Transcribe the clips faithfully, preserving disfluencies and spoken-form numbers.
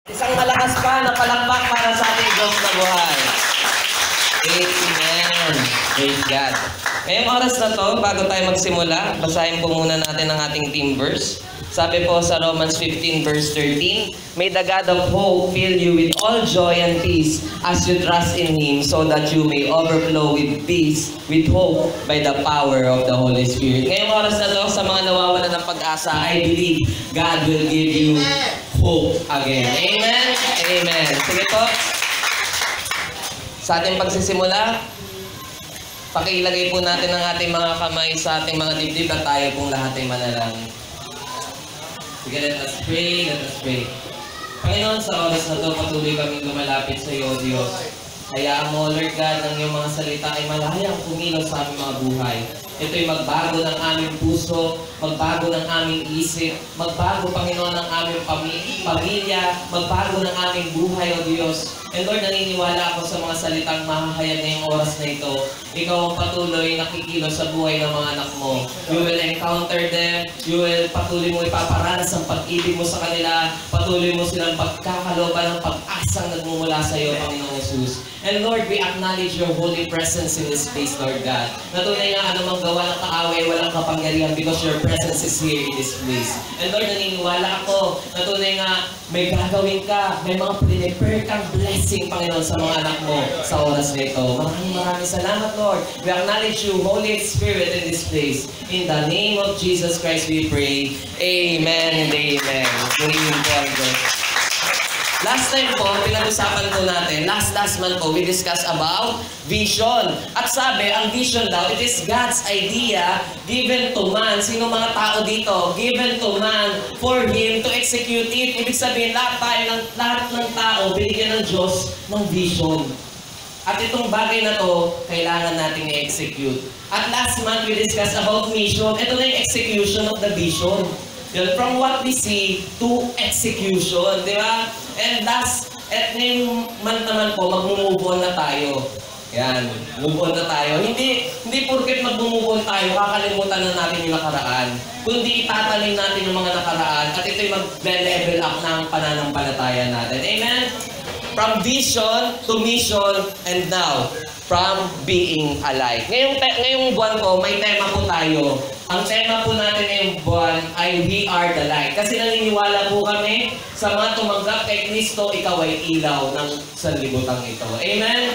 Isang malakas pa na palakpak para sa ating Diyos na buhay. Amen. Praise God. Ngayong oras na to, bago tayo magsimula, basahin po muna natin ang ating theme verse. Sabi po sa Romans fifteen verse thirteen, "May the God of hope fill you with all joy and peace as you trust in Him, so that you may overflow with peace, with hope, by the power of the Holy Spirit." Ngayong oras na to, sa mga nawawalan ng pag-asa, I believe God will give you hope again. Amen? Amen. Sige po. Sa ating pagsisimula, pakilagay po natin ang ating mga kamay sa ating mga dibdib at tayo pong lahat ay manalangin. Sige, let us pray, let us pray. Panginoon, sa oras na ito, patuloy kaming lumalapit sa iyo, Diyos. Hayaan mo, Lord God, ng iyong mga salita ay malayang kumilos sa aming mga buhay. Ito'y magbago ng aming puso, magbago ng aming isip, magbago, Panginoon, ng aming pamilya, magbago ng aming buhay, O Diyos. And Lord, naniniwala ako sa mga salitang mahahayag ngayong oras na ito. Ikaw ang patuloy nakikilos sa buhay ng mga anak mo. You will encounter them. You will patuloy mo ipaparanas ang pag-ibig mo sa kanila. Patuloy mo silang pagkakaloban ng pag-asang nagmumula sa iyo, Panginoong Jesus. And Lord, we acknowledge your holy presence in this place, Lord God. Natunay nga anumang gawa ng kaaway, walang kapangyarihan because your presence is here in this place. And Lord, naniniwala ako, natunay nga may gagawin ka, may mga prepare kang blessing, Panginoon, sa mga anak mo sa oras na ito. Maraming maraming salamat, Lord. We acknowledge you, Holy Spirit, in this place. In the name of Jesus Christ we pray. Amen and amen. Purihin po ang Diyos. Last time po, pinag-usapan po natin, last last month po, we discussed about vision. At sabi, ang vision daw, it is God's idea given to man. Sino mga tao dito? Given to man for him to execute it. Ibig sabihin, lahat tayo, ng, lahat ng tao, binigyan ng Diyos ng vision. At itong bagay na to, kailangan natin i-execute. At last month, we discussed about mission. Ito na yung execution of the vision. From what we see to execution, di ba? And last, at ngayong month naman po, mag-move on na tayo. Yan, move on na tayo. Hindi, hindi porket mag-move on tayo, kakalimutan na natin yung nakaraan. Kundi itatanim natin yung mga nakaraan at ito'y mag-level up ng pananampalataya natin. Amen? From vision to mission, and now, from being alive. Ngayong, ngayong buwan po, may tema po tayo. Ang tema po natin ngayong buwan ay We Are the Light. Kasi naniniwala po kami sa mga tumanggap kay Kristo, ikaw ay ilaw ng sanlibutan ito. Amen?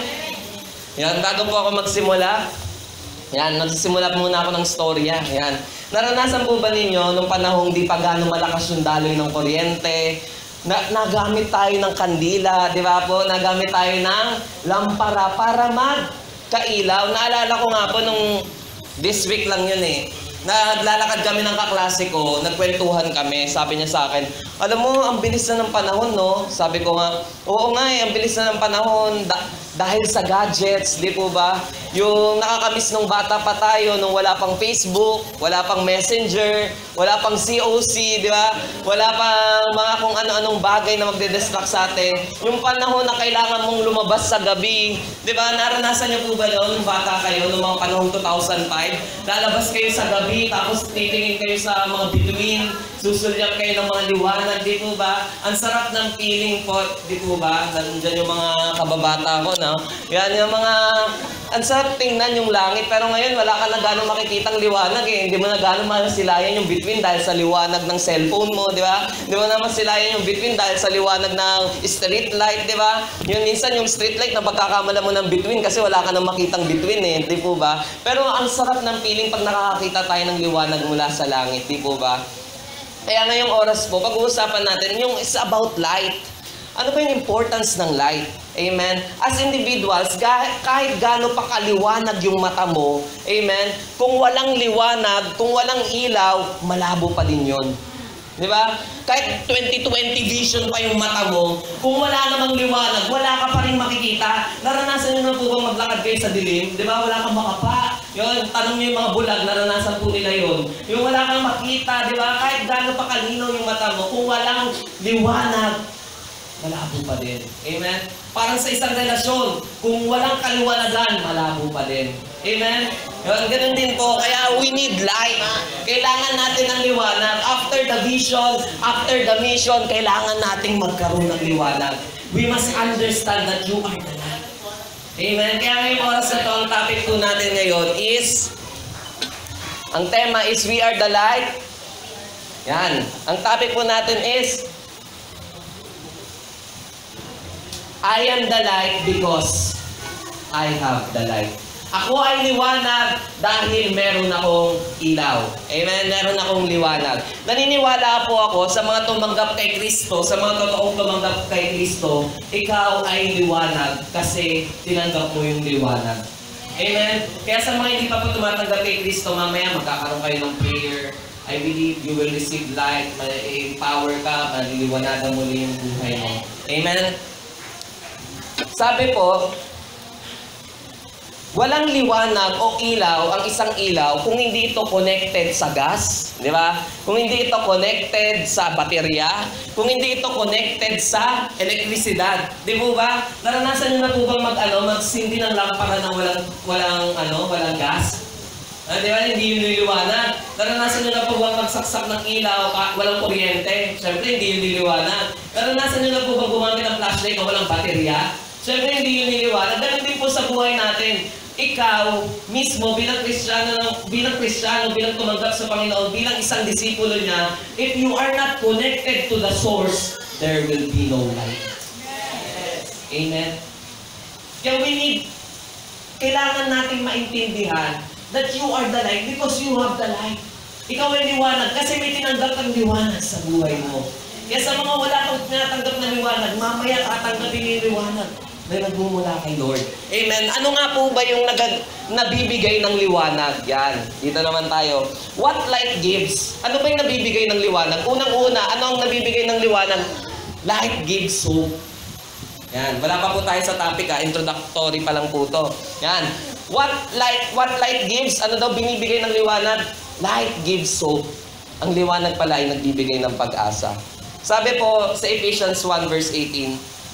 Yan, bago po ako magsimula, yan, nagsisimula muna ako ng storya. Yan. Naranasan po ba ninyo nung panahong di pa gaano malakas yung daloy ng kuryente, na, nagamit tayo ng kandila, di ba po? Nagamit tayo ng lampara para magkailaw. Naalala ko nga po nung this week lang yun eh. Naglalakad kami ng kaklase ko, nagkwentuhan kami, sabi niya sa akin, alam mo, ang bilis na ng panahon, no? Sabi ko nga, oo nga eh, ang bilis na ng panahon, da dahil sa gadgets, di po ba? Yung nakakamiss nung bata pa tayo, nung wala pang Facebook, wala pang Messenger, wala pang C O C, di ba? Wala pang mga kung ano-anong bagay na magde-distract sa atin. Yung panahon na kailangan mong lumabas sa gabi, di ba? Naranasan niyo po ba noon, nung bata kayo, nung mga panahon two thousand five? Lalabas kayo sa gabi, tapos titingin kayo sa mga bituin, susulyak kayo ng mga liwanag, di po ba? Ang sarap ng feeling po, di po ba? Nandiyan yung mga kababata ko, no? Yan yung mga, ang sarap tingnan yung langit, pero ngayon wala ka na gano'ng makikitang liwanag eh. Hindi mo na gano'ng masilayan yung bituin dahil sa liwanag ng cellphone mo, di ba? Hindi mo na masilayan yung bituin dahil sa liwanag ng street light, di ba? Yun, minsan yung street light na pagkakamala mo ng bituin kasi wala ka nang makitang bituin eh, di po ba? Pero ang sarap ng feeling pag nakakakita tayo ng liwanag mula sa langit, di po ba? Kaya ngayong oras po, pag-uusapan natin yung is about light. Ano ba yung importance ng light? Amen? As individuals, kahit gaano pa kaliwanag yung mata mo, amen? Kung walang liwanag, kung walang ilaw, malabo pa din yun. Di ba? Kahit twenty twenty vision pa yung mata mo, kung wala namang liwanag, wala ka pa rin makikita. Naranasan nyo na po bang maglakad kayo sa dilim? Di ba? Wala kang makapa. Yun, tanong nyo yung mga bulag, naranasan po nila yun. Yung wala kang makita, di ba? Kahit gaano pa kalinaw yung mata mo, kung walang liwanag, malabo pa din. Amen? Parang sa isang relasyon, kung walang kaliwanagan, malabo pa din. Amen? Yun, ganun din po. Kaya we need light. Kailangan natin ng liwanag. After the vision, after the mission, kailangan nating magkaroon ng liwanag. We must understand that you are the light. Amen? Kaya ngayong oras na ito, ang topic po natin ngayon is, ang tema is, we are the light. Yan. Ang topic po natin is, I am the light because I have the light. Ako ay liwanag dahil meron akong ilaw. Amen? Meron akong liwanag. Naniniwala po ako sa mga tumanggap kay Kristo, sa mga totoong tumanggap kay Kristo, ikaw ay liwanag kasi tinanggap mo yung liwanag. Amen? Kaya sa mga hindi pa po tumatanggap kay Kristo, mamaya magkakaroon kayo ng prayer. I believe you will receive light, ma-empower ka, maliliwanagan muli yung buhay mo. Amen? Sabi po, walang liwanag o ilaw ang isang ilaw kung hindi ito connected sa gas, di ba? Kung hindi ito connected sa baterya, kung hindi ito connected sa elektrisidad, di po ba? Naranasan niyo na po bang mag-ano, magsindi ng lampara ng walang walang ano, walang gas? Ah, di ba? Hindi yun niliwanag. Naranasan niyo na po bang magsaksak ng ilaw, walang kuryente? Siyempre, hindi yun niliwanag. Naranasan niyo na po bang gumamit ng flashlight na walang baterya? Siyempre, hindi yun niliwanag. Ganun din po sa buhay natin. Ikaw mismo bilang Kristiyano, bilang Kristiyano, bilang tumanggap sa Panginoon, bilang isang disipulo niya, if you are not connected to the source, there will be no light. Yes. Amen? Kaya we need, kailangan nating maintindihan that you are the light because you have the light. Ikaw ay liwanag kasi may tinanggap kang liwanag sa buhay mo. Kaya sa mga wala kang tinatanggap na liwanag, mamaya tatanggapin yung liwanag na nagmumula kay Lord. Amen. Ano nga po ba yung nag nabibigay ng liwanag? Yan. Dito naman tayo. What light gives? Ano ba yung nabibigay ng liwanag? Unang-una, ano ang nabibigay ng liwanag? Light gives hope. Yan. Wala pa po tayo sa topic ha. Introductory pa lang po to. Yan. What light, what light gives? Ano daw binibigay ng liwanag? Light gives hope. Ang liwanag pala ay nagbibigay ng pag-asa. Sabi po sa Ephesians one verse eighteen,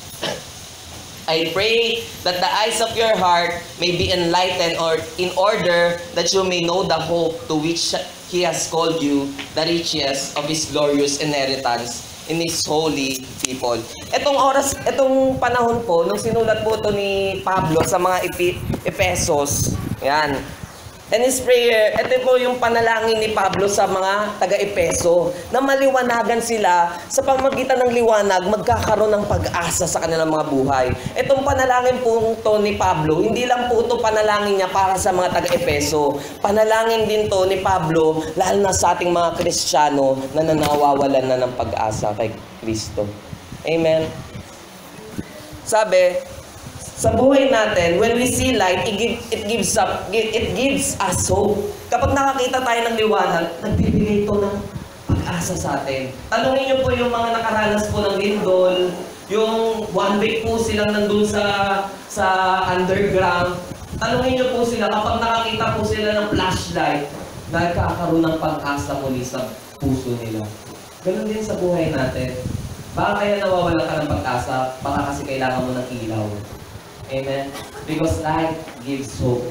I pray that the eyes of your heart may be enlightened or in order that you may know the hope to which He has called you, the riches of His glorious inheritance in His holy people. Etong oras, etong panahon po, nung sinulat po ito ni Pablo sa mga Epi- Epesos, yan. And his prayer, ito po yung panalangin ni Pablo sa mga taga-Epeso, na maliwanagan sila sa pamamagitan ng liwanag, magkakaroon ng pag-asa sa kanilang mga buhay. Itong panalangin po ito ni Pablo, hindi lang po ito panalangin niya para sa mga taga-Epeso. Panalangin din to ni Pablo, lalo na sa ating mga Kristiyano na nanawawalan na ng pag-asa kay Kristo. Amen? Sabi, sa buhay natin, when we see light, it, give, it, gives up, it gives us hope. Kapag nakakita tayo ng liwanag, nagbibigay ito ng pag-asa sa atin. Tanungin niyo po yung mga nakaranas po ng lindol, yung one week po silang nandun sa, sa underground. Tanungin niyo po sila, kapag nakakita po sila ng flashlight, nagkakaroon ng pag-asa muli sa puso nila. Ganun din sa buhay natin. Baka kaya nawawala ka ng pag-asa, baka kasi kailangan mo ng ilaw. Amen? Because light gives hope.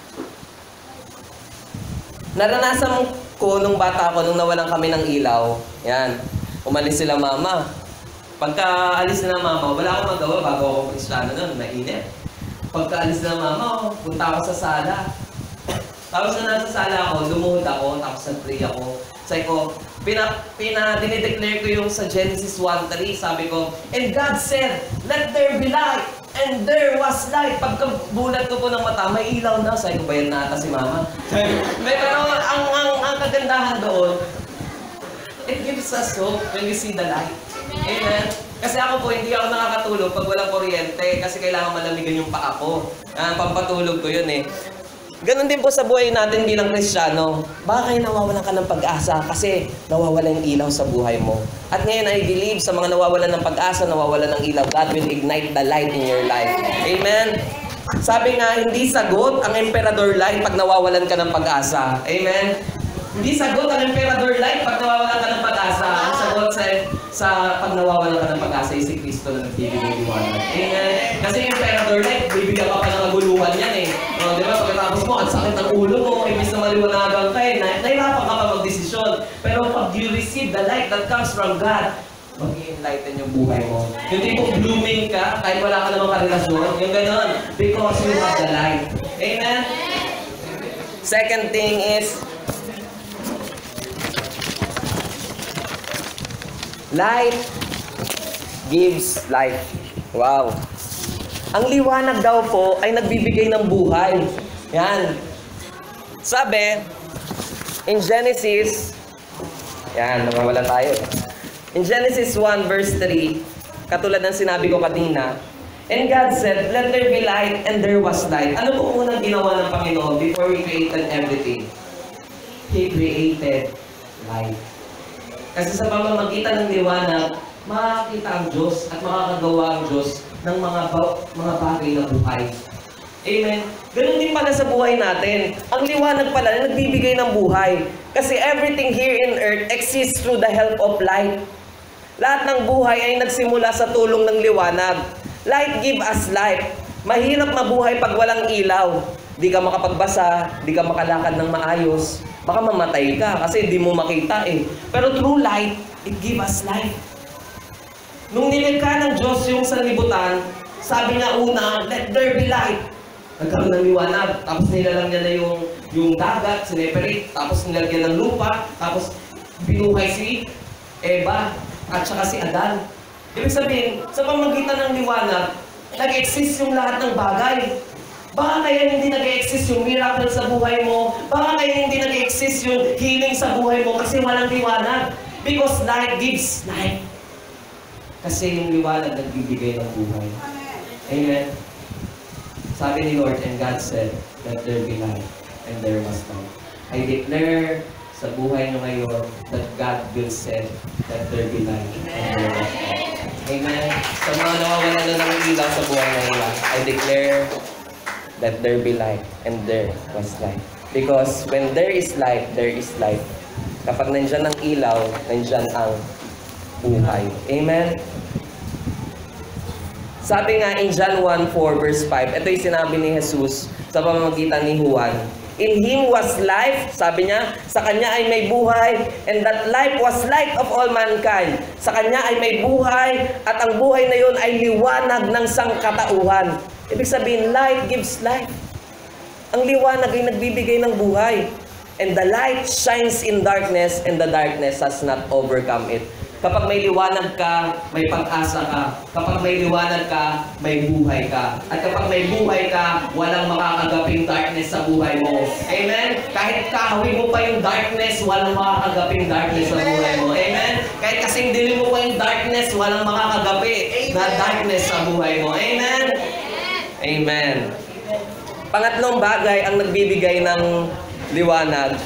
Naranasan ko nung bata ko, nung nawalan kami ng ilaw, yan, umalis sila mama. Pagka alis na mama, wala akong magawa bago ako Kristiyano nun, mainit. Pagka alis na mama, punta ako sa sala. Tapos na nasa sala ako, lumuhod ako, tapos nag-pray ako. Sabi ko, pina, pina, dinideclare ko yung sa Genesis one three, sabi ko, and God said, let there be light. And there was light. Pagkabulat ko po ng mata, may ilaw na. Sabi ko ba yan na ata si mama? Pero ang, ang, ang kagandahan doon, it gives us hope when we see the light. Amen? Kasi ako po, hindi ako nakakatulog pag walang kuryente kasi kailangan malamigan yung paa ko. Ah, pampatulog ko yun eh. Ganon din po sa buhay natin bilang Kristiyano. Baka kayo nawawalan ka ng pag-asa kasi nawawalan yung ilaw sa buhay mo. At ngayon, I believe sa mga nawawalan ng pag-asa, nawawalan ng ilaw, God will ignite the light in your life. Amen? Sabi nga, hindi sagot ang emperador light pag nawawalan ka ng pag-asa. Amen? Hindi sagot ang emperador light pag nawawalan ka ng pag-asa. Ang sagot sa, sa pag nawawalan ka ng pag-asa ay si Kristo na nagbibigay liwanag. Amen? Kasi yung emperador light, bibigyan ka pa ng kaguluhan yan eh. di ba? Pagkatapos mo, ang sakit ng ulo mo, imbis na maliwanagan ka eh, nahirapan ka pa mag-desisyon. Pero pag you receive the light that comes from God, mag-i-enlighten yung buhay mo. Yung tipong blooming ka, kahit wala ka namang karelasyon, yung gano'n, because you have the light. Amen? Second thing is, light gives life. Wow. Ang liwanag daw po ay nagbibigay ng buhay. Yan. Sabi, in Genesis, yan, nawawala tayo. In Genesis one verse three, katulad ng sinabi ko kanina, and God said, let there be light, and there was light. Ano po unang ginawa ng Panginoon before He created everything? He created light. Kasi sa pamamagitan ng liwanag, makakita ang Diyos at makakagawa ang Diyos ng mga ba- mga bagay na buhay. Amen? Ganun din pala sa buhay natin. Ang liwanag pala na nagbibigay ng buhay. Kasi everything here in earth exists through the help of light. Lahat ng buhay ay nagsimula sa tulong ng liwanag. Light give us life. Mahirap mabuhay pag walang ilaw. Di ka makapagbasa, di ka makalakad ng maayos. Baka mamatay ka kasi di mo makita eh. Pero through light, it give us life. Nung nilikha ng Diyos yung sanlibutan, sabi niya una, let there be light. Nagkaroon ng liwanag. Tapos nilalang niya na yung, yung dagat, sineperate. Tapos nilagyan ng lupa. Tapos binuhay si Eva at saka si Adan. Ibig sabihin, sa pamagitan ng liwanag, nag-exist yung lahat ng bagay. Baka kaya hindi nag-exist yung miracle sa buhay mo. Baka kaya hindi nag-exist yung healing sa buhay mo kasi walang liwanag. Because light gives life. Kasi yung liwanag nagbibigay ng buhay. Amen. Sabi ni Lord, and God said, let there be light, and there was light. I declare sa buhay nyo ngayon that God will say, let there be light, and there was light. Amen. Sa mga nawawala na ng ilaw sa buhay ngayon, I declare that there be light, and there was light. Because when there is light, there is life. Kapag nandyan ang ilaw, nandyan ang buhay. Amen? Sabi nga in John one four verse five, ito yung sinabi ni Jesus sa pamamagitan ni Juan. In Him was life, sabi niya, sa Kanya ay may buhay, and that life was light of all mankind. Sa Kanya ay may buhay, at ang buhay na yun ay liwanag ng sangkatauhan. Ibig sabihin, light gives life. Ang liwanag ay nagbibigay ng buhay. And the light shines in darkness, and the darkness has not overcome it. Kapag may liwanag ka, may pag-asa ka. Kapag may liwanag ka, may buhay ka. At kapag may buhay ka, walang makakagaping darkness sa buhay mo. Amen? Kahit kahawin mo pa yung darkness, walang makakagaping darkness sa buhay mo. Amen? Kahit kasing dilim mo pa yung darkness, walang makakagapi na darkness sa buhay mo. Amen? Amen. Pangatlong bagay ang nagbibigay ng liwanag.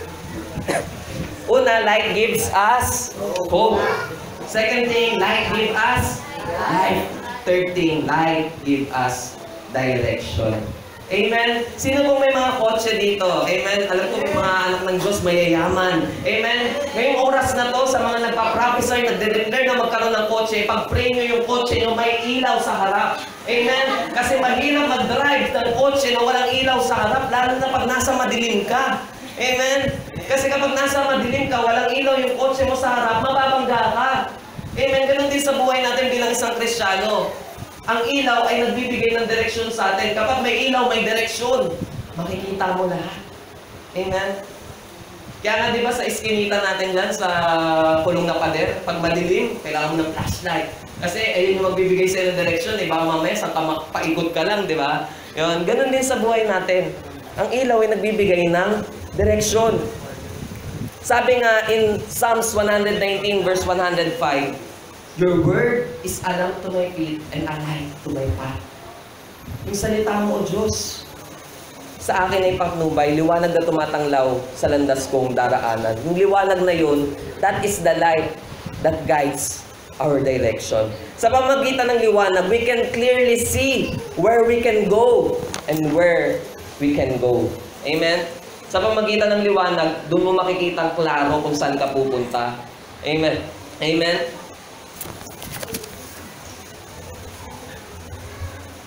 Una, light gives us hope. Second thing, light gives us life. Third thing, light gives us direction. Amen? Sino pong may mga kotse dito? Amen? Alam ko may mga anak ng Diyos mayayaman. Amen? Ngayong oras na to, sa mga nagpa-prophesy, nagde-declare na magkaroon ng kotse, pag-pray nyo yung kotse nyo, may ilaw sa harap. Amen? Kasi mahirap mag-drive ng kotse na walang ilaw sa harap, lalo na pag nasa madilim ka. Amen? Kasi kapag nasa madilim ka, walang ilaw yung kotse mo sa harap, mababangga ka. Amen? Ganun din sa buhay natin bilang isang Kristiyano. Ang ilaw ay nagbibigay ng direksyon sa atin. Kapag may ilaw, may direksyon. Makikita mo lahat. Amen? Kaya nga di ba sa iskinita natin dyan, sa kulong na pader, pag madilim, kailangan mo ng flashlight. Kasi ayun yung magbibigay sa'yo ng direksyon. Eh, baka mamaya, sa paikot ka lang, di ba? Yun, ganun din sa buhay natin. Ang ilaw ay nagbibigay ng direksyon. Sabi nga in Psalms one nineteen verse one oh five, your word is a lamp to my feet and a light to my path. Yung salita mo, O Diyos, sa akin ay patnubay, liwanag na tumatanglaw sa landas kong daraanan. Yung liwanag na yun, that is the light that guides our direction. Sa pamagitan ng liwanag, we can clearly see where we can go and where we can go. Amen? Sa pamagitan ng liwanag, doon mo makikita klaro kung saan ka pupunta. Amen? Amen?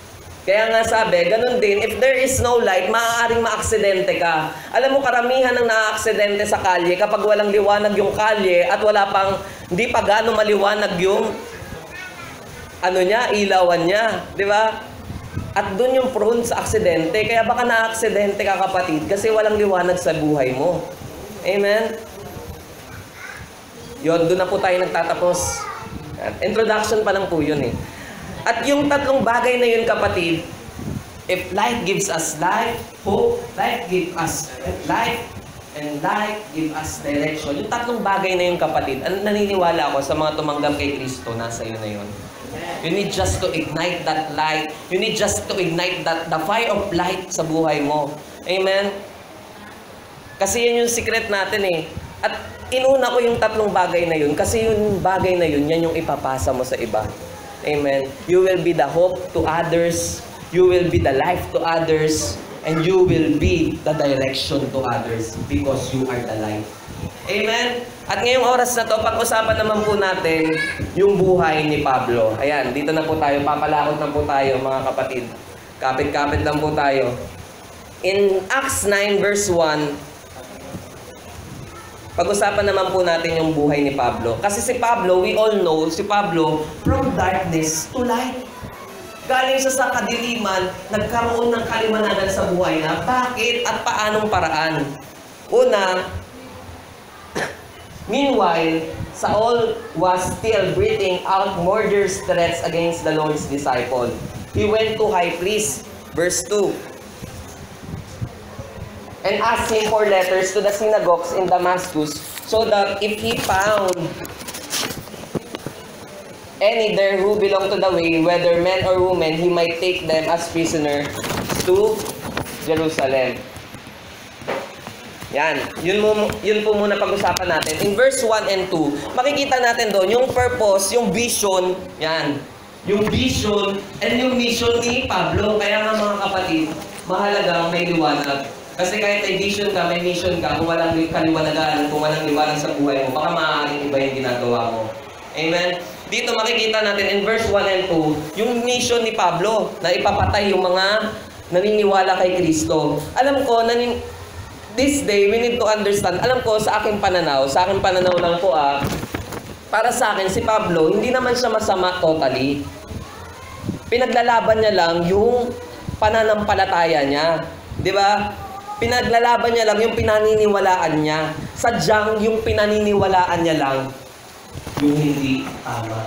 Kaya nga sabi, ganun din, if there is no light, maaaring maaksidente ka. Alam mo, karamihan ng naaaksidente sa kalye kapag walang liwanag yung kalye at wala pang, hindi pa gaano maliwanag yung ano niya, ilawan niya. Di ba? At doon yung prone sa aksidente. Kaya baka naaaksidente ka, kapatid, kasi walang liwanag sa buhay mo. Amen? Yun, doon na po tayo nagtatapos. Introduction pa lang po yun eh. At yung tatlong bagay na yun, kapatid, if light gives us life, hope, light gives us life, and light gives us direction. Yung tatlong bagay na yun, kapatid, naniniwala ako sa mga tumanggap kay Kristo, nasa iyo na yun. You need just to ignite that light. You need just to ignite that the fire of light sa buhay mo. Amen? Kasi yun yung secret natin eh. At inuna ko yung tatlong bagay na yun kasi yung bagay na yun, yan yung ipapasa mo sa iba. Amen. You will be the hope to others. You will be the life to others. And you will be the direction to others because you are the life. Amen. At ngayong oras na to, pag-usapan naman po natin yung buhay ni Pablo. Ayan, dito na po tayo. Papalakot na po tayo, mga kapatid. Kapit-kapit lang po tayo. In Acts nine verse one, pag-usapan naman po natin yung buhay ni Pablo. Kasi si Pablo, we all know, si Pablo, from darkness to light. Galing siya sa kadiliman, nagkaroon ng kaliwanagan sa buhay na. Bakit at paanong paraan? Una, meanwhile, Saul was still breathing out murderous threats against the Lord's disciple. He went to high priest, verse two. And asked him for letters to the synagogues in Damascus, so that if he found any there who belonged to the way, whether men or women, he might take them as prisoner to Jerusalem. Yan. Yun, mo, yun po muna pag-usapan natin. In verse one and two, makikita natin doon yung purpose, yung vision, yan. Yung vision and yung mission ni Pablo. Kaya nga mga kapatid, mahalaga may liwanag. Kasi kahit may vision ka, may mission ka, kung walang kaliwanagan, kung walang liwanag sa buhay mo, baka maaaring iba yung ginagawa mo. Amen? Dito makikita natin in verse one and two, yung mission ni Pablo na ipapatay yung mga naniniwala kay Kristo. Alam ko, nanin this day, we need to understand, alam ko sa aking pananaw, sa aking pananaw lang po ah, para sa akin, si Pablo, hindi naman siya masama totally. Pinaglalaban niya lang yung pananampalataya niya. Di ba? Pinaglalaban niya lang yung pinaniniwalaan niya. Sadyang yung pinaniniwalaan niya lang yung hindi tama.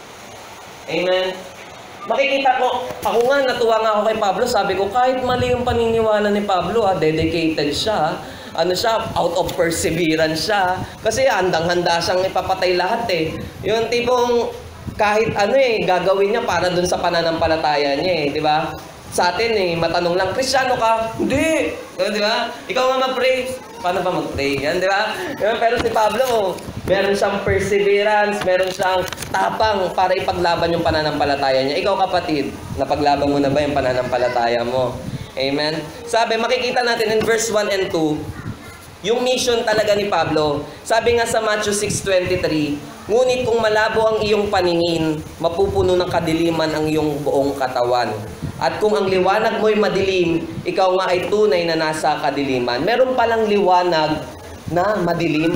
Amen? Makikita ko, ako nga, natuwa nga ako kay Pablo. Sabi ko, kahit mali yung paniniwala ni Pablo, ha, dedicated siya. Ano siya, out of perseverance siya. Kasi handang-handa siyang ipapatay lahat eh. Yung tipong kahit ano eh, gagawin niya para dun sa pananampalataya niya eh. Di ba? Sa atin eh, matanong lang, Kristiyano ka? Hindi! Di ba? Ikaw nga mag-pray. Paano ba mag-pray? Yan, di ba? Pero si Pablo, oh, meron siyang perseverance, meron siyang tapang para ipaglaban yung pananampalataya niya. Ikaw kapatid, napaglaban mo na ba yung pananampalataya mo? Amen? Sabi, makikita natin in verse one and two, yung mission talaga ni Pablo. Sabi nga sa Matthew six twenty-three, ngunit kung malabo ang iyong paningin, mapupuno ng kadiliman ang iyong buong katawan. At kung ang liwanag mo'y madilim, ikaw nga ay tunay na nasa kadiliman. Meron palang liwanag na madilim.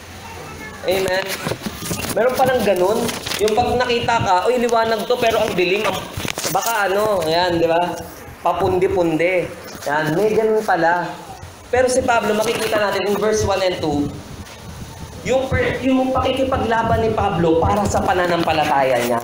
Amen? Meron palang ganun. Yung pag nakita ka, oy, liwanag to, pero ang dilim, baka ano, ayan, di ba? Papundi-pundi. Yan, may ganun pala. Pero si Pablo, makikita natin in verse one and two, yung, yung pakikipaglaban ni Pablo para sa pananampalataya niya.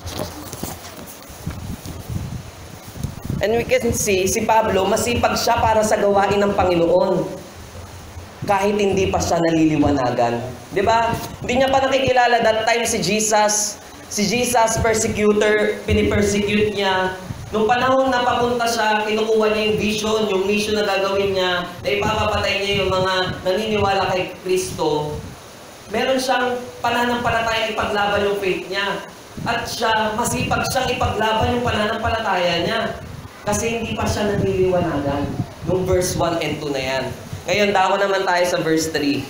And we can see, si Pablo, masipag siya para sa gawain ng Panginoon. Kahit hindi pa siya naliliwanagan. Diba? Hindi niya pa nakikilala that time si Jesus. Si Jesus, persecutor, pinipersecute niya. Nung panahon na papunta siya, kinukuha niya yung vision, yung mission na gagawin niya, na ipapapatay niya yung mga naniniwala kay Kristo. Meron siyang pananampalataya ipaglaban yung faith niya. At siya, masipag siyang ipaglaban yung pananampalataya niya. Kasi hindi pa siya naliliwanagan. Yung verse one and two na yan. Ngayon, dako naman tayo sa verse three.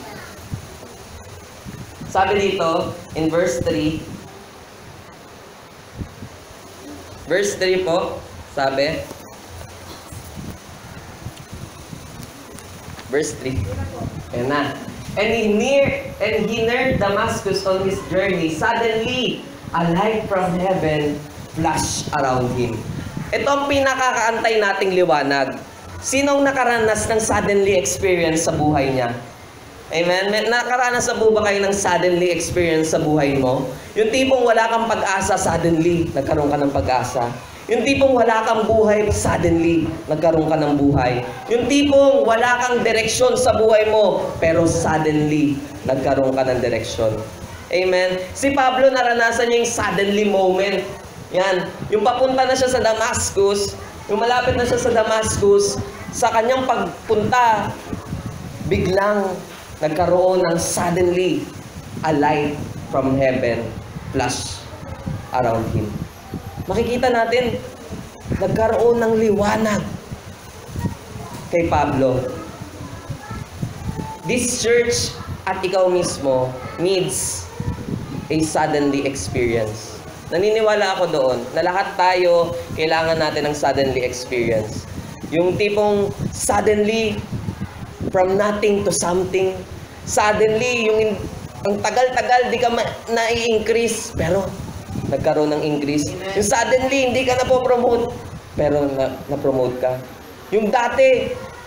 Sabi dito, in verse three, verse three po, Sabi? Verse three. Ayan na. And he near and he neared Damascus on his journey. Suddenly, a light from heaven flashed around him. Ito ang pinakakaantay nating liwanag. Sinong nakaranas ng suddenly experience sa buhay niya? Amen? May nakaranas sa buhay ba kayo ng suddenly experience sa buhay mo? Yung tipong wala kang pag-asa, suddenly nagkaroon ka ng pag-asa. Yung tipong wala kang buhay, suddenly nagkaroon ka ng buhay. Yung tipong wala kang direksyon sa buhay mo, pero suddenly nagkaroon ka ng direksyon. Amen? Si Pablo naranasan niya yung suddenly moment. Yan. Yung papunta na siya sa Damascus, yung malapit na siya sa Damascus, sa kanyang pagpunta, biglang nagkaroon ng suddenly a light from heaven flash around him. Makikita natin, nagkaroon ng liwanag kay Pablo. This church at ikaw mismo needs a suddenly experience. Naniniwala ako doon na lahat tayo kailangan natin ng suddenly experience. Yung tipong suddenly from nothing to something. Suddenly, yung ang tagal-tagal di ka na-i-increase, pero nagkaroon ng increase. Yung suddenly, hindi ka na po promote, pero na, na-promote ka. Yung dati,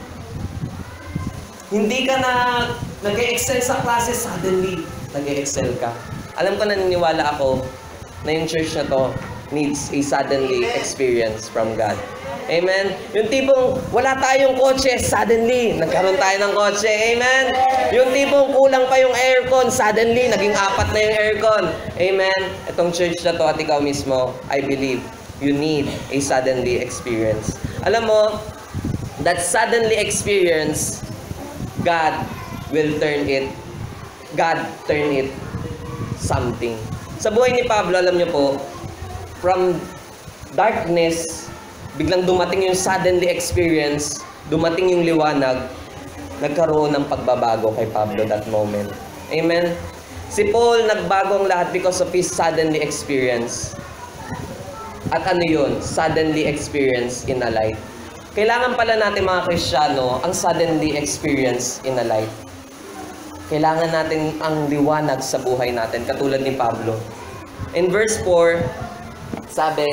hindi ka na nag-e-excel sa classes, suddenly, nag-e-excel ka. Alam ko, naniniwala ako na yung church na to needs a suddenly experience from God. Amen? Yung tipong wala tayong kotse, suddenly, nagkaroon tayo ng kotse. Amen? Yung tipong kulang pa yung aircon, suddenly, naging apat na yung aircon. Amen? Itong church na to at ikaw mismo, I believe, you need a suddenly experience. Alam mo, that suddenly experience, God will turn it, God turn it something. Sa buhay ni Pablo, alam niyo po, from darkness, biglang dumating yung suddenly experience, dumating yung liwanag, nagkaroon ng pagbabago kay Pablo that moment. Amen? Si Paul, nagbago ang lahat because of his suddenly experience. At ano yun? Suddenly experience in a life. Kailangan pala natin mga Kristiyano ang suddenly experience in a life. Kailangan natin ang liwanag sa buhay natin, katulad ni Pablo. In verse four, sabi,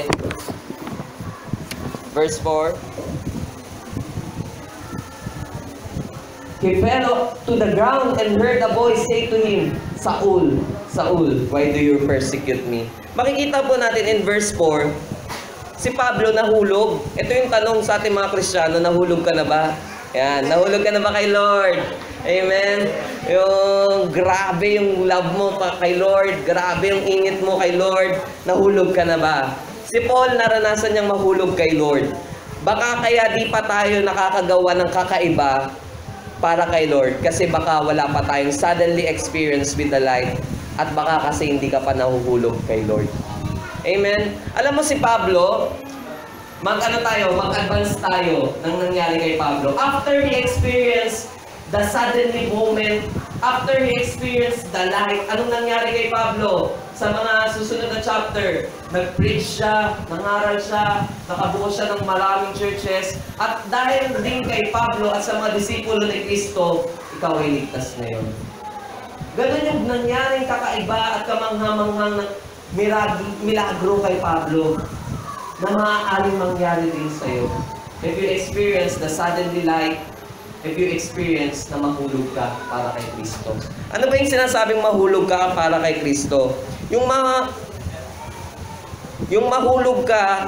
verse four, he fell to the ground and heard a voice say to him, Saul, Saul, why do you persecute me? Makikita po natin in verse four, si Pablo nahulog. Ito yung tanong sa ating mga Kristiyano, nahulog ka na ba? Yan, nahulog ka na ba kay Lord? Amen? Yung grabe yung love mo pa kay Lord, grabe yung ingit mo kay Lord, nahulog ka na ba? Si Paul, naranasan niyang mahulog kay Lord. Baka kaya di pa tayo nakakagawa ng kakaiba para kay Lord. Kasi baka wala pa tayong suddenly experience with the light. At baka kasi hindi ka pa nahuhulog kay Lord. Amen? Alam mo si Pablo, mag-ano tayo, mag-advance tayo ng nangyari kay Pablo. After he experienced the suddenly moment, after he experienced the light, anong nangyari kay Pablo? Sa mga susunod na chapter, nag-preach siya, nangaral siya, nakabuo siya ng maraming churches, at dahil din kay Pablo at sa mga disipulo ni Kristo, ikaw ay ligtas na yun. Ganun yung nangyaring kakaiba at kamangha-manghang ng milagro kay Pablo na maaaring mangyari din sa'yo. If you experience the suddenly light, if you experience na mahulog ka para kay Kristo. Ano ba yung sinasabing mahulog ka para kay Kristo? Yung mga yung mahulog ka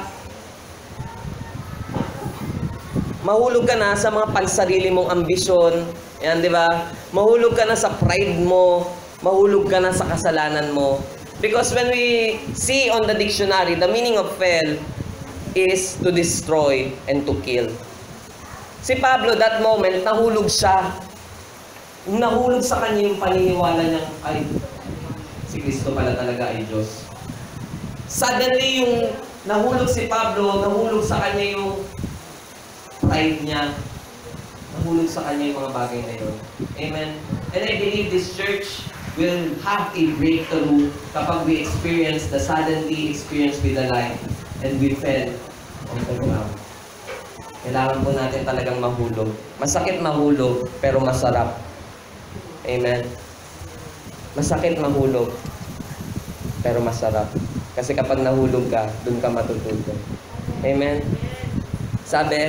mahulog ka na sa mga pansarili mong ambisyon. Yan, di ba? Mahulog ka na sa pride mo, mahulog ka na sa kasalanan mo. Because when we see on the dictionary, the meaning of fell is to destroy and to kill. Si Pablo, that moment, nahulog siya. Nahulog sa kanya yung paniniwala niya, ay, si Kristo pala talaga ay Diyos. Suddenly, yung nahulog si Pablo, nahulog sa kanya yung pride niya. Nahulog sa kanya yung mga bagay na yun. Amen? And I believe this church will have a breakthrough kapag we experience the suddenly experience with the light and we fell on the ground. Kailangan po natin talagang mahulog. Masakit mahulog, pero masarap. Amen? Masakit mahulog, pero masarap. Kasi kapag nahulog ka, dun ka matutulog. Amen? Sabi,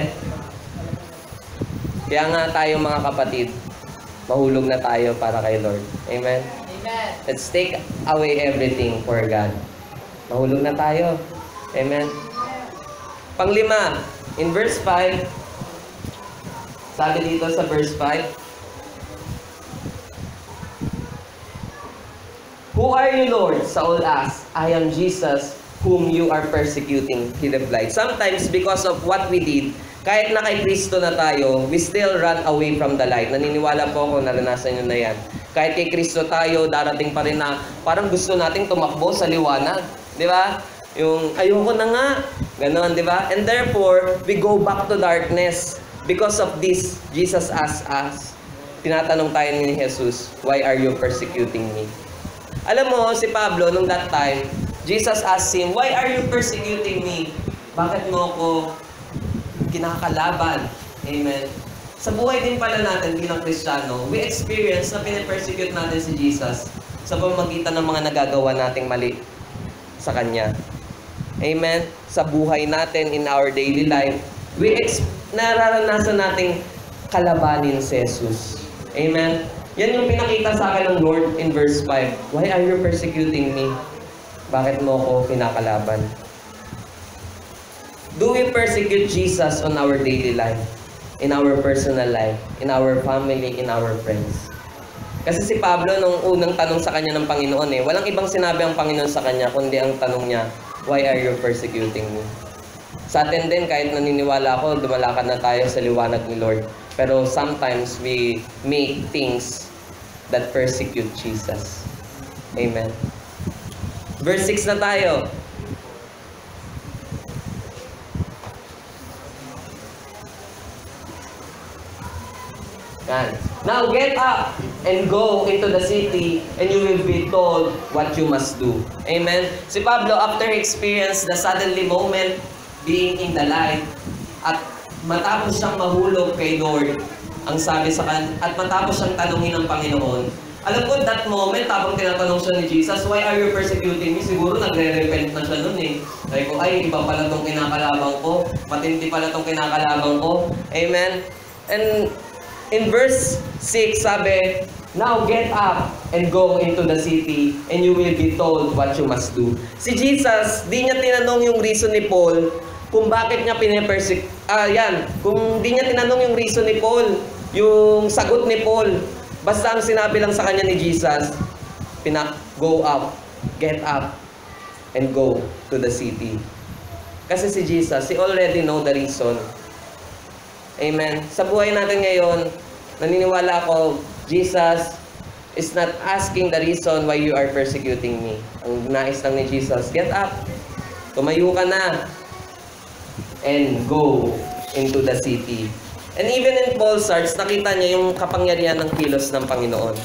kaya nga tayo mga kapatid, mahulog na tayo para kay Lord. Amen? Amen. Let's take away everything for God. Mahulog na tayo. Amen? Panglima, in verse five, sabi dito sa verse five, "Who are you, Lord?" Saul asked. "I am Jesus, whom you are persecuting," he replied. Sometimes, because of what we did, kahit na kay Kristo na tayo, we still run away from the light. Naniniwala po ako, naranasan nyo na yan. Kahit kay Kristo tayo, darating pa rin na parang gusto nating tumakbo sa liwanag. Di ba? Yung, ayoko na nga. Ganon, di ba? And therefore, we go back to darkness. Because of this, Jesus asked us, tinatanong tayo ni Jesus, "Why are you persecuting me?" Alam mo, si Pablo, nung that time, Jesus asked him, "Why are you persecuting me?" Bakit mo ako kinakalaban? Amen. Sa buhay din pala natin bilang Kristiyano, we experience na pinipersecute natin si Jesus sa pamamagitan ng mga nagagawa nating mali sa Kanya. Amen. Sa buhay natin, in our daily life, we ex- nararanasan nating kalabanin si Jesus. Amen. Yan yung pinakita sa akin ng Lord in verse five. "Why are you persecuting me?" Bakit mo ako kinakalaban? Do we persecute Jesus on our daily life? In our personal life? In our family? In our friends? Kasi si Pablo, nung unang tanong sa kanya ng Panginoon, eh, walang ibang sinabi ang Panginoon sa kanya, kundi ang tanong niya, "Why are you persecuting me?" Sa atin din, kahit naniniwala ako, dumalakad na tayo sa liwanag ni Lord. Pero sometimes we make things that persecute Jesus. Amen. Verse six na tayo. Yan. "Now get up and go into the city, and you will be told what you must do." Amen. Si Pablo, after experience the suddenly moment being in the light, at matapos siyang mahulog kay Lord, ang sabi sa kan at matapos siyang tanungin ng Panginoon, alam ko that moment, habang tinatanong siya ni Jesus, "Why are you persecuting me?" Siguro nagre-repent na siya nun eh. Sabi ko, ay, iba pala tong kinakalabang ko. Matindi pala tong kinakalabang ko. Amen. And in verse six, sabi, "Now get up and go into the city, and you will be told what you must do." Si Jesus, di niya tinanong yung reason ni Paul kung bakit niya pinipersecute. Ah, yan. Kung di niya tinanong yung reason ni Paul, yung sagot ni Paul, basta ang sinabi lang sa kanya ni Jesus, pinak, "Go up, get up, and go to the city." Kasi si Jesus, he already know the reason. Amen. Sa buhay natin ngayon, naniniwala ako, Jesus is not asking the reason why you are persecuting me. Ang nais lang ni Jesus, get up, tumayo ka na, and go into the city. And even in Paul's hearts, nakita niya yung kapangyarihan ng kilos ng Panginoon.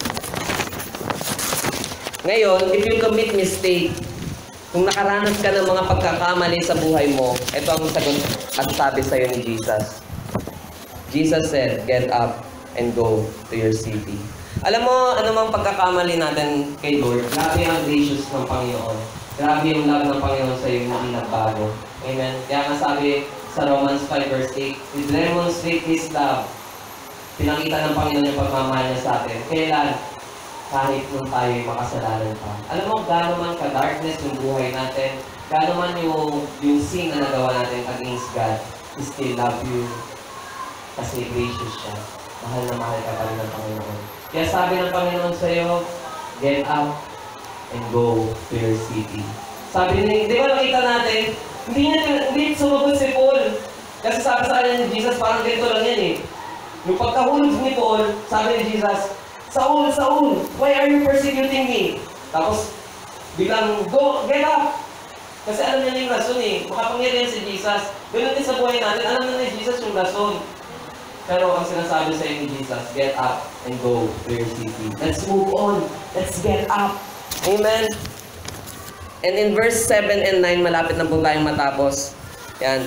Ngayon, if you commit mistake, kung nakaranas ka ng mga pagkakamali sa buhay mo, ito ang sagot at sabi sa'yo ni Jesus. Jesus said, "Get up and go to your city." Alam mo, anumang pagkakamali natin kay Lord, grabe ang gracious ng Panginoon. Grabe yung love ng Panginoon sa iyo, hindi nagbago. Amen. Kaya nga sabi sa Romans five verse eight, "We demonstrate His love." Pinakita ng Panginoon yung pagmamahal niya sa atin. Kailan? Kahit nung tayo'y makasalanan pa. Alam mo, gano'n man ka-darkness yung buhay natin, gano'n man yung, yung sin na nagawa natin against God, He still love you. Kasi gracious siya. Mahal na mahal ka pa rin ng Panginoon. Kaya sabi ng Panginoon sa iyo, get up and go to your city. Sabi niya, di ba nakita natin, hindi niya hindi sumagot si Paul. Kasi sabi sa kanya ni Jesus, parang ganito lang yan eh. Nung pagkahulog ni Paul, sabi ni Jesus, "Saul, Saul, why are you persecuting me?" Tapos, biglang, go, get up! Kasi alam niya yung rason eh. Makapangyarihan si Jesus. Ganun din sa buhay natin, alam na ni Jesus yung rason. Pero ang sinasabi sa inyo ni Jesus, get up and go to your city. Let's move on. Let's get up. Amen? And in verse seven and nine, malapit na po tayong matapos. Yan.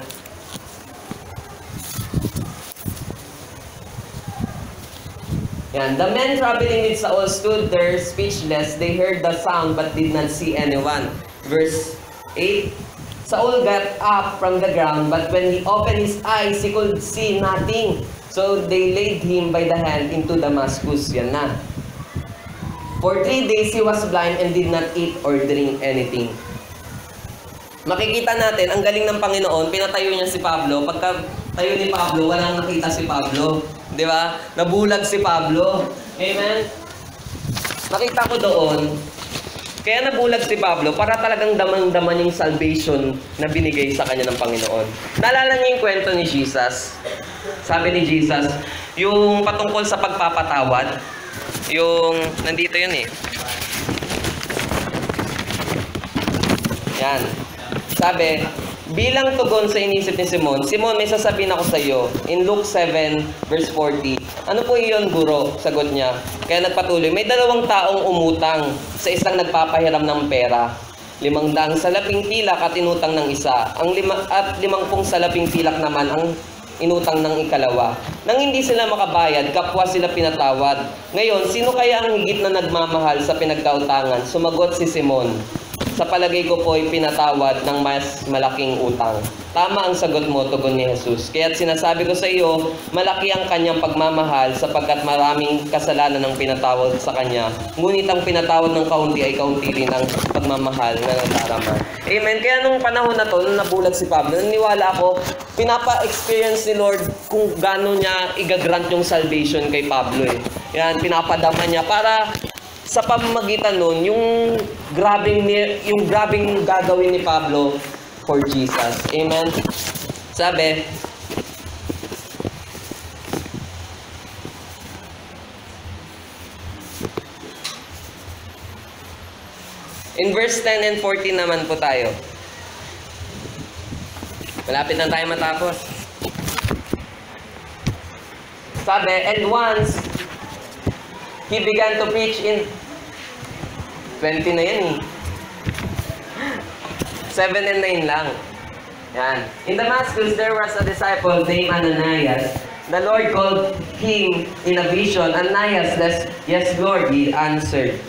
Yan. The men traveling with Saul stood there speechless. They heard the sound but did not see anyone. Verse eight. Saul got up from the ground, but when he opened his eyes, he could see nothing. So they laid him by the hand into Damascus. Yan na. For three days he was blind and did not eat or drink anything. Makikita natin, ang galing ng Panginoon, pinatayo niya si Pablo. Pagka tayo ni Pablo, walang nakita si Pablo. Di ba? Nabulag si Pablo. Amen? Nakita ko doon, kaya nabulag si Pablo para talagang damang-daman yung salvation na binigay sa kanya ng Panginoon. Naalala niyo yung kwento ni Jesus? Sabi ni Jesus, yung patungkol sa pagpapatawad, yung, nandito yun eh. Yan. Sabi, bilang tugon sa inisip ni Simon, Simon, may sasabihin ako sa iyo. In Luke seven, verse forty. Ano po iyon, guro? Sagot niya. Kaya nagpatuloy, may dalawang taong umutang sa isang nagpapahiram ng pera. Limang daang salaping pilak at inutang ng isa. Ang lima, at limang pong salaping pilak naman ang inutang ng ikalawa. Nang hindi sila makabayad, kapwa sila pinatawad. Ngayon, sino kaya ang higit na nagmamahal sa pinagkautangan? Sumagot si Simon. Sa palagay ko po ay pinatawad ng mas malaking utang. Tama ang sagot mo, tugon ni Jesus. Kaya't sinasabi ko sa iyo, malaki ang kanyang pagmamahal sapagkat maraming kasalanan ang pinatawad sa kanya. Ngunit ang pinatawad ng kaunti ay kaunti rin ang pagmamahal na nadarama. Amen. Kaya nung panahon na to, nung nabulag si Pablo, naniwala ako, pinapa-experience ni Lord kung gaano niya igagrant yung salvation kay Pablo eh. Yan, pinapadama niya para sa pamamagitan nun, yung grabing, yung grabing gagawin ni Pablo for Jesus. Amen? Sabi, in verse ten and fourteen naman po tayo. Malapit na tayo matapos. Sabi, and once he began to preach in twenty na yan eh. seven and nine lang. Yan. In Damascus, there was a disciple named Ananias. The Lord called him in a vision. Ananias, yes, Lord, he answered.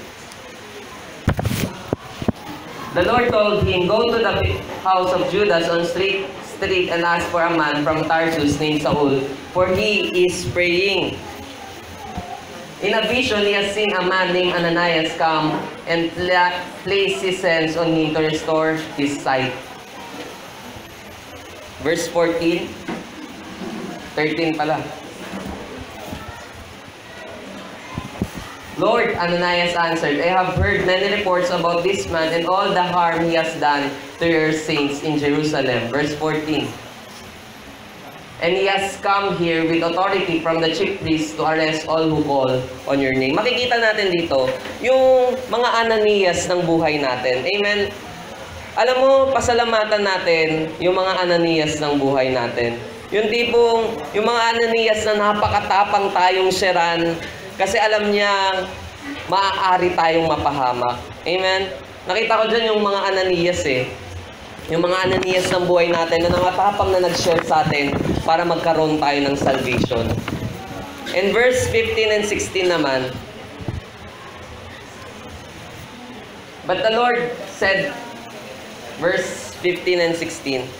The Lord told him, go to the house of Judas on street, street and ask for a man from Tarsus named Saul, for he is praying. In a vision, he has seen a man named Ananias come and place his hands on him to restore his sight. Verse fourteen. thirteen pala. Lord, Ananias answered, I have heard many reports about this man and all the harm he has done to your saints in Jerusalem. Verse fourteen. And he has come here with authority from the chief priests to arrest all who call on your name. Makikita natin dito, yung mga Ananias ng buhay natin. Amen? Alam mo, pasalamatan natin yung mga Ananias ng buhay natin. Yung tipong, yung mga Ananias na napakatapang tayong siran, kasi alam niya, maaari tayong mapahamak. Amen? Nakita ko dyan yung mga Ananias eh. Yung mga Ananias ng buhay natin na nangatapang na nag-share sa atin para magkaroon tayo ng salvation. In verse fifteen and sixteen naman, but the Lord said, verse fifteen and sixteen,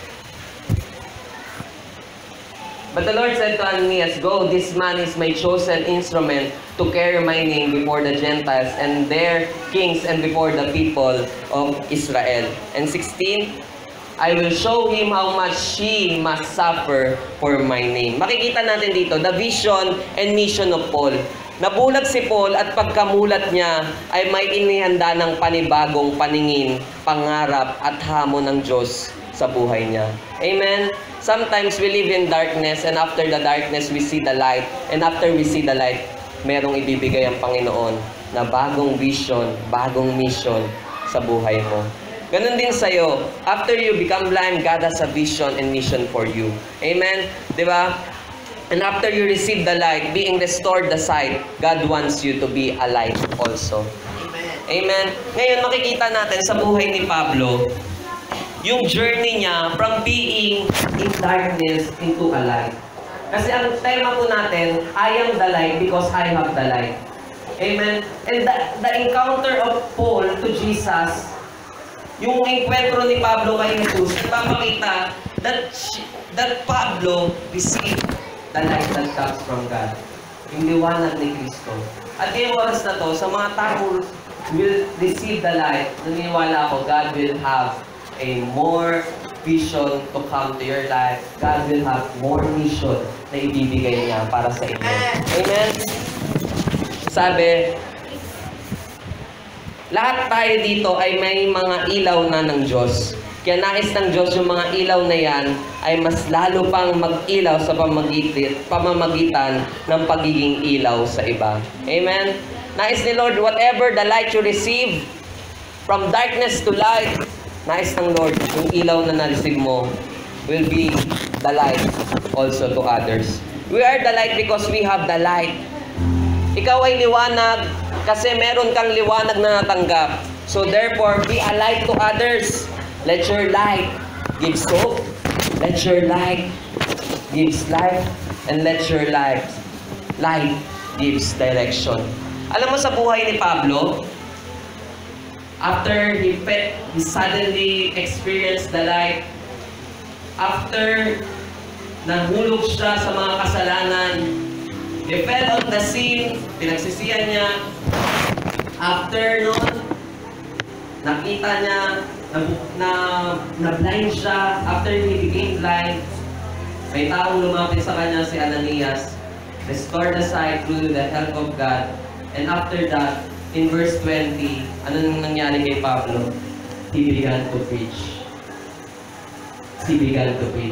but the Lord said to Ananias, go, this man is my chosen instrument to carry my name before the Gentiles and their kings and before the people of Israel. And sixteen, I will show him how much he must suffer for my name. Makikita natin dito, the vision and mission of Paul. Nabulag si Paul at pagkamulat niya ay may inihanda ng panibagong paningin, pangarap at hamon ng Diyos sa buhay niya. Amen? Sometimes we live in darkness and after the darkness we see the light. And after we see the light, merong ibibigay ang Panginoon na bagong vision, bagong mission sa buhay mo. Ganun din sa'yo. After you become blind, God has a vision and mission for you. Amen? Diba? And after you receive the light, being restored the sight, God wants you to be a light also. Amen? Amen? Ngayon, makikita natin sa buhay ni Pablo, yung journey niya from being in darkness into a light. Kasi ang tema po natin, I am the light because I have the light. Amen? And the, the encounter of Paul to Jesus, yung enkwentro ni Pablo kay Jesus, nagpapakita that, that Pablo received the light that comes from God. Yung liwanag ni Kristo. At ngayong oras na to, sa mga tao will receive the light, naniniwala ako, God will have a more vision to come to your life. God will have more mission na ibibigay niya para sa inyo. Amen? Sabi, lahat tayo dito ay may mga ilaw na ng Diyos. Kaya nais ng Diyos yung mga ilaw na yan ay mas lalo pang mag-ilaw sa pamamagitan, pamamagitan ng pagiging ilaw sa iba. Amen? Nais ni Lord, whatever the light you receive, from darkness to light, nais ng Lord, yung ilaw na na-receive mo will be the light also to others. We are the light because we have the light. Ikaw ay liwanag kasi meron kang liwanag na natanggap. So therefore, be a light to others. Let your light give hope. Let your light gives life. And let your light, light gives direction. Alam mo sa buhay ni Pablo, after he, he suddenly experienced the light, after nahulog siya sa mga kasalanan, he fell on the sin, pinagsisihan niya. After nun, nakita niya na, na, na blind siya. After he became blind, may taong lumapit sa kanya, si Ananias, restored the sight through the help of God. And after that, in verse twenty, ano nang nangyari kay Pablo? He began to preach. He began to preach.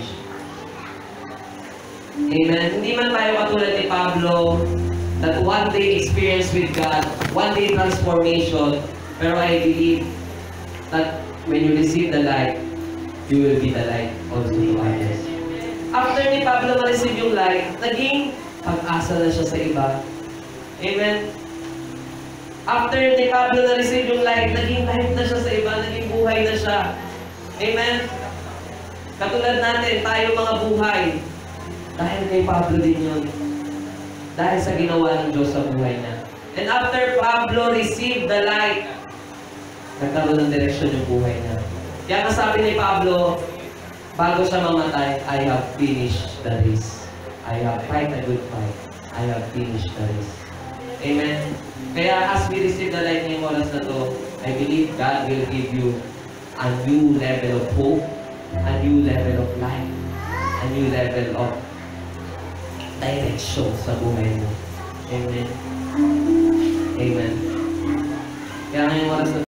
Amen. Hindi man tayo katulad ni Pablo that one day experience with God, one day transformation, pero I believe that when you receive the light, you will be the light also to others. After ni Pablo ma-receive yung light, naging pag-asa na siya sa iba. Amen. After ni Pablo na-receive yung light, naging light na siya sa iba, naging buhay na siya. Amen. Katulad natin, tayo mga buhay. Dahil kay Pablo din yun. Dahil sa ginawa ng Diyos sa buhay niya. And after Pablo received the light, nagkaroon ng direksyon yung buhay niya. Kaya kasabi ni Pablo, bago siya mamatay, I have finished the race. I have fight a good fight. I have finished the race. Amen? Kaya as we receive the light ngayong oras na to, I believe God will give you a new level of hope, a new level of life, a new level of direction sa buhay mo. Amen? Amen. Kaya ngayong oras na